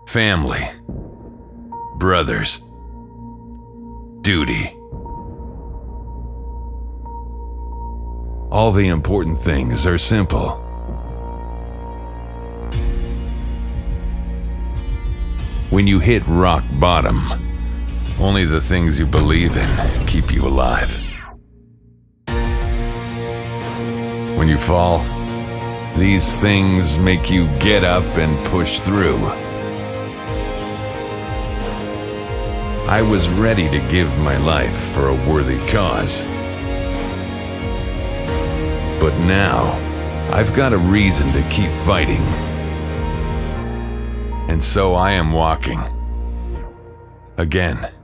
family, brothers, duty. All the important things are simple. When you hit rock bottom, only the things you believe in keep you alive. When you fall, these things make you get up and push through. I was ready to give my life for a worthy cause. But now, I've got a reason to keep fighting. And so I am walking. Again.